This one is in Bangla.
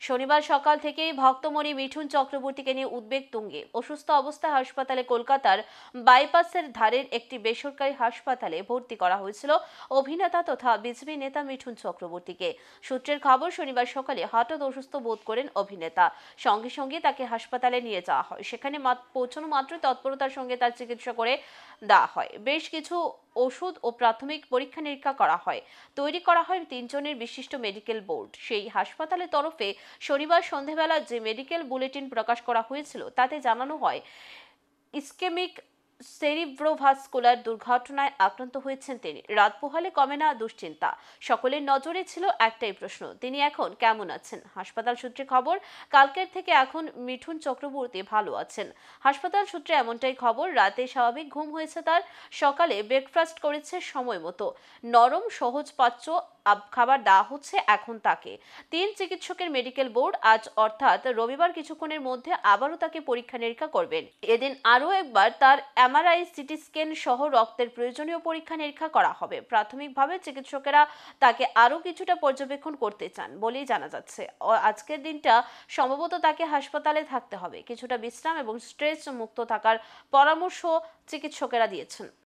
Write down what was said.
শনিবার সকাল থেকেই ভক্তমণি মিঠুন চক্রবর্তীকে নিয়ে উদ্বেগ তুঙ্গে। অসুস্থ অবস্থায় হাসপাতালে কলকাতার বাইপাসের ধারের একটি বেসরকারি হাসপাতালে ভর্তি করা হয়েছিল অভিনেতা তথা বিজেপি নেতা মিঠুন চক্রবর্তীকে। সূত্রের খবর, শনিবার সকালে হঠাৎ অসুস্থ বোধ করেন অভিনেতা। সঙ্গে সঙ্গে তাকে হাসপাতালে নিয়ে যাওয়া হয়। সেখানে পৌঁছানো মাত্র তৎপরতার সঙ্গে তার চিকিৎসা করে দেওয়া হয়। বেশ কিছু ওষুধ ও প্রাথমিক পরীক্ষা নিরীক্ষা করা হয়। তৈরি করা হয় 3 জনের বিশিষ্ট মেডিকেল বোর্ড। সেই হাসপাতালের তরফে শনিবার সন্ধ্যাবেলা যে মেডিকেল বুলেটিন প্রকাশ করা হয়েছিল তাতে জানানো হয়, ইসকেমিক সেরিব্রোভাস্কুলার দুর্ঘটনায় আক্রান্ত হয়েছেন তিনি। রাত পোহালে কমে না দুশ্চিন্তা। সকলের নজরে ছিল একটাই প্রশ্ন, তিনি এখন কেমন আছেন। হাসপাতাল সূত্রে খবর, কালকের থেকে এখন মিঠুন চক্রবর্তী ভালো আছেন। হাসপাতাল সূত্রে এমনটাই খবর। রাতে স্বাভাবিক ঘুম হয়েছে তার। সকালে ব্রেকফাস্ট করেছে সময় মতো। নরম সহজপাচ্য খাবার দেওয়া হচ্ছে এখন তাকে। 3 চিকিৎসকের মেডিকেল বোর্ড আজ অর্থাৎ রবিবার কিছুক্ষণের মধ্যে আবারও তাকে পরীক্ষা নিরীক্ষা করবেন। এদিন আরও একবার তার এমআরআই, সিটি স্ক্যান সহ রক্তের প্রয়োজনীয় পরীক্ষা নিরীক্ষা করা হবে। প্রাথমিকভাবে চিকিৎসকেরা তাকে আরও কিছুটা পর্যবেক্ষণ করতে চান বলেই জানা যাচ্ছে। আজকের দিনটা সম্ভবত তাকে হাসপাতালে থাকতে হবে। কিছুটা বিশ্রাম এবং স্ট্রেস মুক্ত থাকার পরামর্শ চিকিৎসকেরা দিয়েছেন।